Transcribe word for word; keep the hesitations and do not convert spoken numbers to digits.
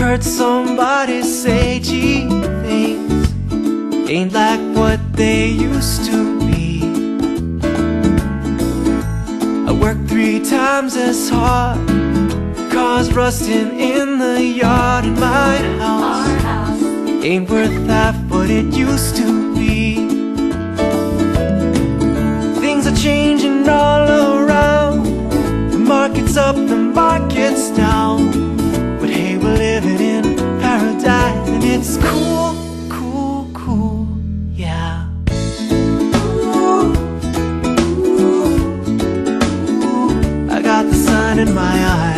heard somebody say, gee, things ain't like what they used to be. I work three times as hard, cars rusting in the yard in my house. It ain't worth half what it used to be. Things are changing all around. The market's up, the market's down. But hey, we're living in paradise, and it's cool, cool, cool, yeah. I got the sun in my eyes.